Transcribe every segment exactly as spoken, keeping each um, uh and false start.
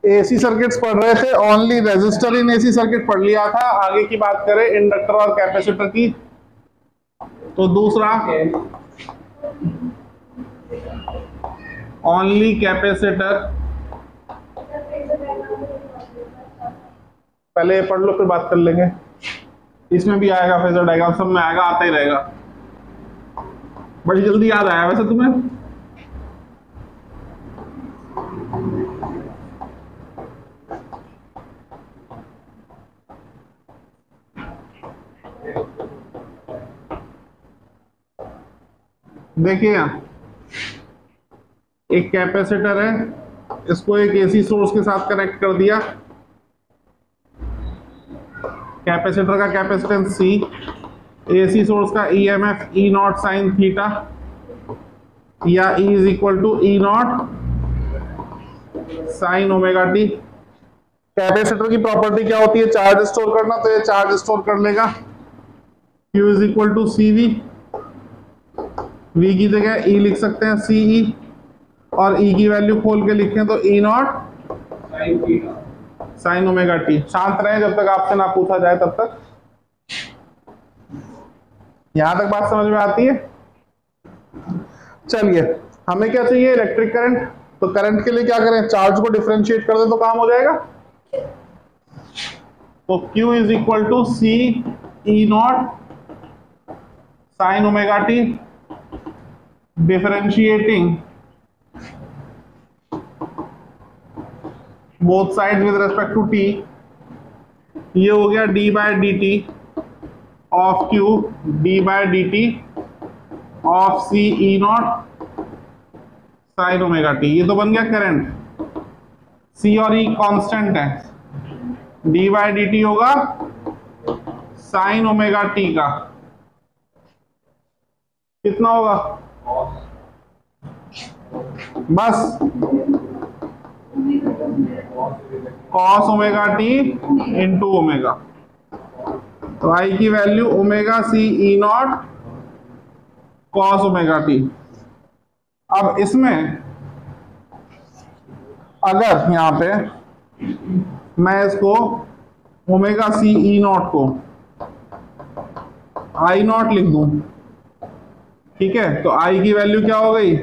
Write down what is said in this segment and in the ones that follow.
AC circuits पढ़ रहे थे, only resistor in AC circuit पढ़ लिया था। आगे की बात करें इंडक्टर और कैपेसिटर की, तो दूसरा ओनली कैपेसिटर, पहले पढ़ लो फिर बात कर लेंगे। इसमें भी आएगा फेजर डायग्राम, सब में आएगा, आता ही रहेगा। बड़ी जल्दी याद आया वैसे तुम्हें। देखिए यहां एक कैपेसिटर है, इसको एक एसी सोर्स के साथ कनेक्ट कर दिया। कैपेसिटर का कैपेसिटेंस C, एसी सोर्स का EMF E naught sine theta या E is equal to E naught sine omega t. Capacitor की प्रॉपर्टी क्या होती है? चार्ज स्टोर करना, तो ये चार्ज स्टोर कर लेगा। Q is equal to C V, V की जगह E लिख सकते हैं सी ई, और E की वैल्यू खोल के लिखें तो E naught sine omega t. शांत रहे जब तक आपसे ना पूछा जाए तब तक। यहां तक बात समझ में आती है? चलिए, हमें क्या चाहिए? Electric current. तो करंट के लिए क्या करें? चार्ज को डिफरेंशिएट कर दे तो काम हो जाएगा। तो Q is equal to C E naught sine omega t, differentiating both side with respect to t. ये हो गया d by d t of q d by d t of C E naught sine omega t. ये तो बन गया current. C और E constant है, d by d t होगा साइन ओमेगा टी का, कितना होगा? बस cos omega t into omega. तो आई की value omega C E naught cos omega t. अब इसमें अगर यहां पे मैं इसको ओमेगा सी ई नॉट को आई नॉट लिख दूं, ठीक है, तो आई की वैल्यू क्या हो गई?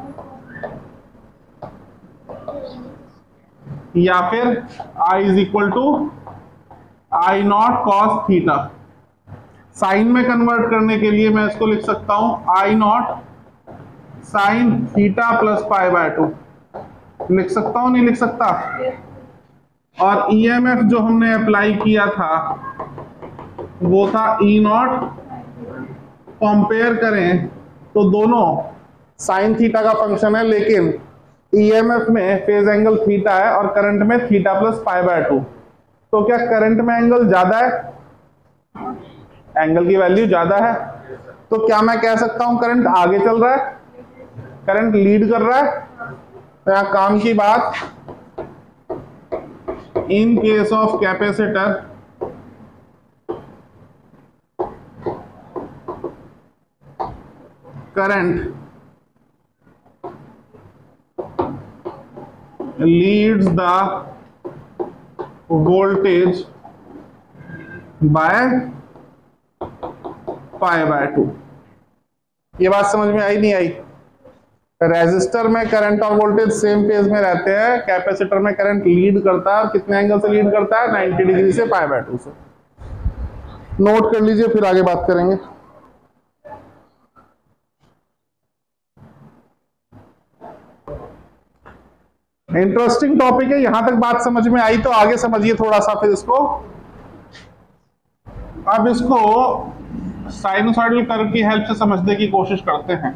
या फिर I is equal to I naught cos theta. Sine में कन्वर्ट करने के लिए मैं इसको लिख सकता हूं I naught sine theta plus pi by two. लिख सकता हूं, नहीं लिख सकता? और ईएमएफ जो हमने अप्लाई किया था वो था ई नॉट। कंपेयर करें तो दोनों साइन थीटा का फंक्शन है, लेकिन ईएमएफ में फेज एंगल थीटा है और करंट में theta plus pi by two. तो क्या करंट में एंगल ज्यादा है? एंगल की वैल्यू ज्यादा है, तो क्या मैं कह सकता हूं करंट आगे चल रहा है, करंट लीड कर रहा है? तो यहां काम की बात, in case of capacitor current leads the voltage by pi by two. ये बात समझ में आई नहीं आई? रेजिस्टर में करंट और वोल्टेज सेम फेज में रहते हैं, कैपेसिटर में करंट लीड करता है, और कितने एंगल से लीड करता है? नाइंटी डिग्री से, पाई बाय टू से। नोट कर लीजिए, फिर आगे बात करेंगे। इंटरेस्टिंग टॉपिक है। यहां तक बात समझ में आई तो आगे समझिए थोड़ा सा फिर इसको। अब इसको साइनसॉइडल कर्व की हेल्प से समझने की कोशिश करते हैं।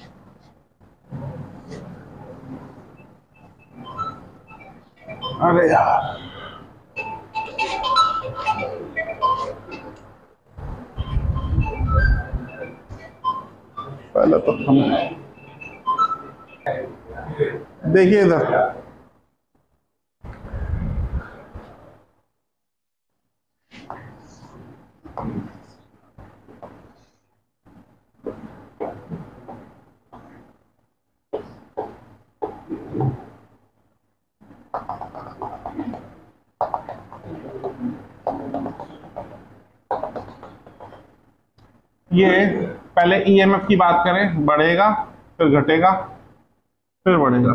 अरे यार, पहले तो हम देखिए इधर, ये पहले ईएमएफ की बात करें, बढ़ेगा फिर घटेगा फिर बढ़ेगा,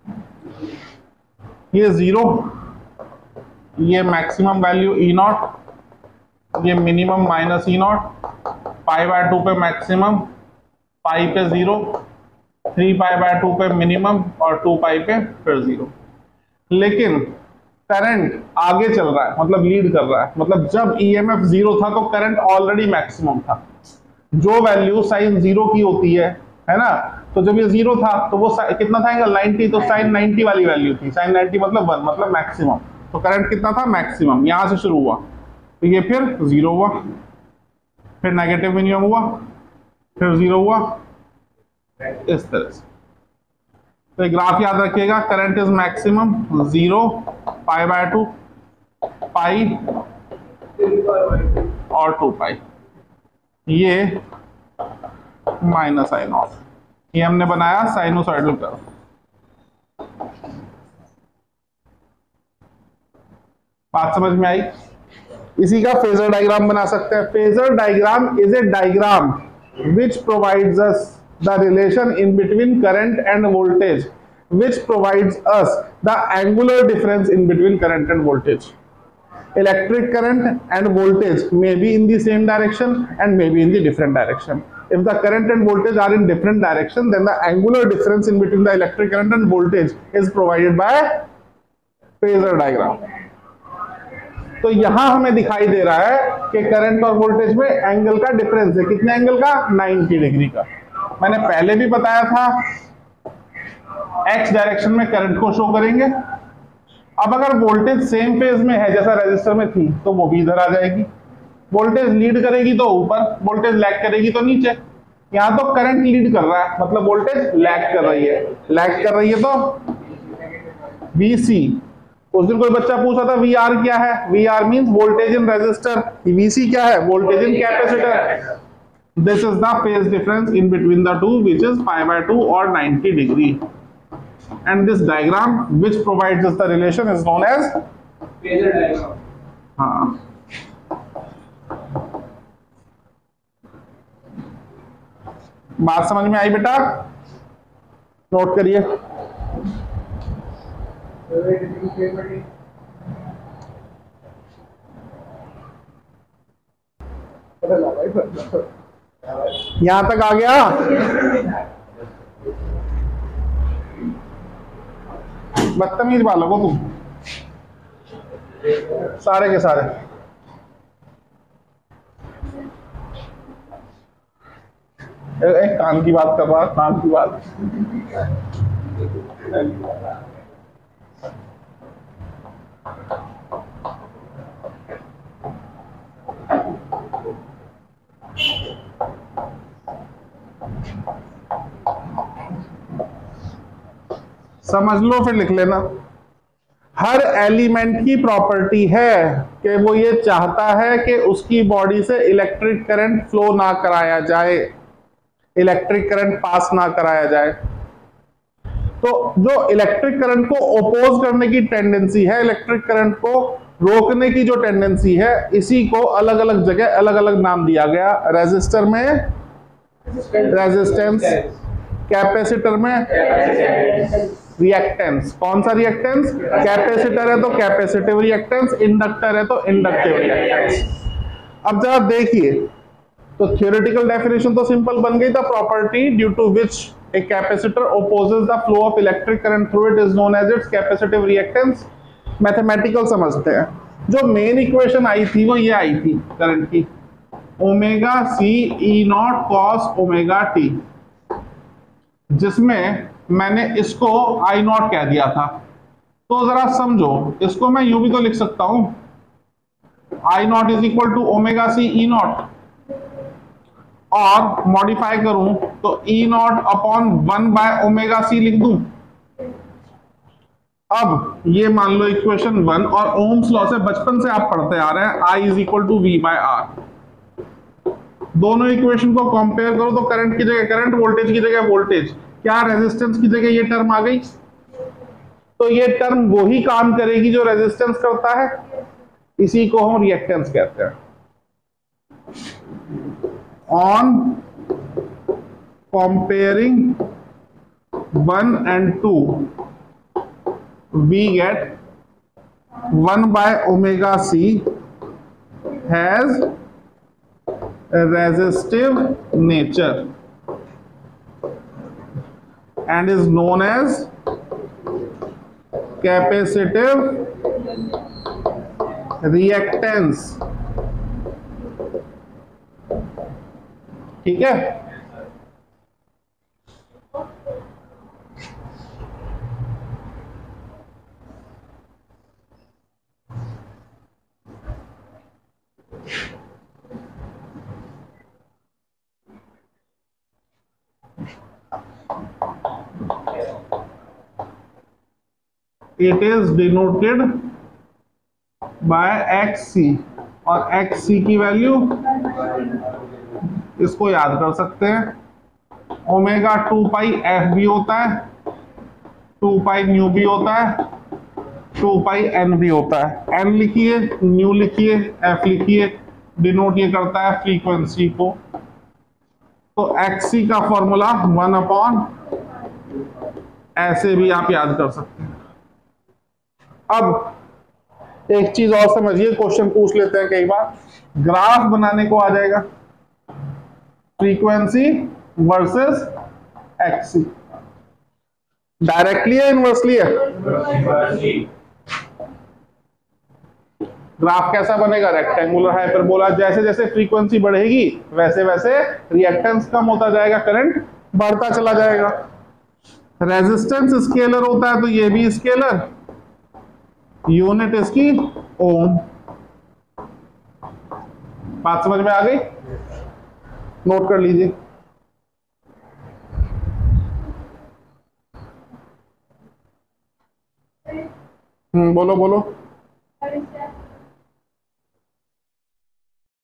ये जीरो, ये मैक्सिमम वैल्यू ई नॉट, ये minimum minus E naught, pi by two पे मैक्सिमम, पाई पे zero, three pi by two पे मिनिमम और टू पाई पे फिर जीरो। लेकिन करंट आगे चल रहा है, मतलब लीड कर रहा है, मतलब जब ईएमएफ जीरो था तो करंट ऑलरेडी मैक्सिमम था। जो वैल्यू साइन जीरो की होती है है ना, तो जब ये जीरो था तो वो कितना था एंगल नाइंटी, तो साइन नाइंटी वाली वैल्यू थी, साइन नाइंटी मतलब वन, मतलब मैक्सिमम। तो करंट कितना था, मैक्सिमम, यहां से शुरू हुआ तो ये फिर जीरो हुआ, फिर नेगेटिव मिनिमम हुआ, फिर जीरो हुआ, इस तरह से। तो ग्राफ याद रखिएगा, current is maximum zero, pi by two, pi और टू पाई, ये माइनस आई नॉट, ये हमने बनाया साइनोसॉइडल कर्व। बात समझ में आई? इसी का फेजर डायग्राम बना सकते हैं। Phasor diagram is a diagram which provides us the relation in between current and voltage, which provides us the angular difference in between current and voltage. Electric current and voltage may be in the same direction and may be in the different direction. If the current and voltage are in different direction, then the angular difference in between the electric current and voltage is provided by phasor diagram. तो यहां हमें दिखाई दे रहा है कि current और voltage में angle का डिफरेंस है, कितने एंगल का, नब्बे डिग्री का। मैंने पहले भी बताया था एक्स डायरेक्शन में करंट को शो करेंगे। अब अगर वोल्टेज सेम फेज में है जैसा रेजिस्टर में थी तो वो भी इधर आ जाएगी, वोल्टेज लीड करेगी तो ऊपर, वोल्टेज लैग करेगी तो नीचे। यहां तो करंट लीड कर रहा है मतलब वोल्टेज लैग कर रही है, लैग कर रही है तो वीसी। उस दिन कोई बच्चा पूछा था वी आर क्या है, V R means voltage in resistor, VC क्या है, voltage in capacitor. This is the phase difference in between the two which is pi by two और ninety degree, and this diagram which provides us the relation is known as phasor diagram. हाँ, बात समझ में आई बेटा? Note करिए। यहां तक आ गया? बदतमीज बालक हो तुम सारे के सारे। एक कान की बात कर रहा, कान की बात। समझ लो फिर लिख लेना। हर एलिमेंट की प्रॉपर्टी है कि वो ये चाहता है कि उसकी बॉडी से इलेक्ट्रिक करंट फ्लो ना कराया जाए, इलेक्ट्रिक करंट पास ना कराया जाए। तो जो इलेक्ट्रिक करंट को ओपोज करने की टेंडेंसी है, इलेक्ट्रिक करंट को रोकने की जो टेंडेंसी है, इसी को अलग अलग जगह अलग अलग नाम दिया गया। रेजिस्टर में रेजिस्टेंस, कैपेसिटर में रिएक्टेंस। कौन सा रिएक्टेंस? कैपेसिटर है तो कैपेसिटिव रिएक्टेंस, इंडक्टर है तो इंडक्टिव रिएक्टेंस। अब जरा देखिए, तो थ्योरेटिकल डेफिनेशन तो सिंपल बन गई। The property due to which a capacitor opposes the flow of electric current through it is known as its capacitive reactance. Mathematical समझते हैं। जो मेन इक्वेशन आई थी वो ये आई थी करंट की, omega C E naught cos omega T, जिसमें मैंने इसको आई नॉट कह दिया था। तो जरा समझो, इसको मैं यूं भी तो लिख सकता हूं, I naught is equal to omega C E naught, और मॉडिफाई करूं तो E naught upon one by omega C लिख दूं। अब ये मान लो इक्वेशन वन, और ओम्स लॉ से बचपन से आप पढ़ते आ रहे हैं, I is equal to V by R. दोनों इक्वेशन को कंपेयर करो तो करंट की जगह करंट, वोल्टेज की जगह वोल्टेज, क्या रेजिस्टेंस की जगह ये टर्म आ गई। तो ये टर्म वही काम करेगी जो रेजिस्टेंस करता है, इसी को हम रिएक्टेंस कहते हैं। on comparing one and two we get one by omega c has a resistive nature and is known as capacitive reactance। ठीक है, it is denoted by xc और xc की वैल्यू इसको याद कर सकते हैं, ओमेगा टू पाई एफ भी होता है, टू पाई न्यू भी होता है, टू पाई एन भी होता है। एन लिखिए, न्यू लिखिए, एफ लिखिए, डिनोट ये करता है फ्रीक्वेंसी को। तो xc का फॉर्मूला वन अपॉन, ऐसे भी आप याद कर सकते हैं। अब एक चीज और समझिए, क्वेश्चन पूछ लेते हैं कई बार, ग्राफ बनाने को आ जाएगा फ्रीक्वेंसी वर्सेस एक्सी, डायरेक्टली है इनवर्सली है? ग्राफ कैसा बनेगा? Rectangular hyperbola. जैसे जैसे फ्रीक्वेंसी बढ़ेगी वैसे वैसे रिएक्टेंस कम होता जाएगा, करंट बढ़ता चला जाएगा। रेजिस्टेंस स्केलर होता है तो ये भी स्केलर, यूनिट इसकी ओम। बात समझ में आ गई? नोट कर लीजिए। हम्म बोलो बोलो।